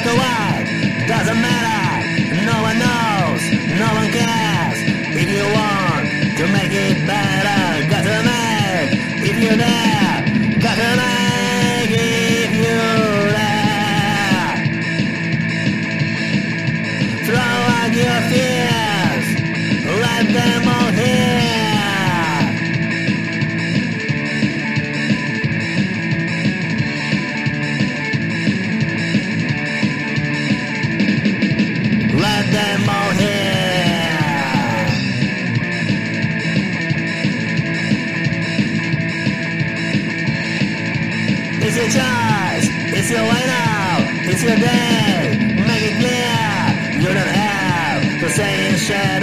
black or white, doesn't matter. No one knows, no one cares. If you want to make it better, gotta make. If you're there, gotta make. If you're there, throw out your fears, let them all hear. Let them all hear. It's your choice, it's your way now, it's your day. Make it clear, you don't have to say shit.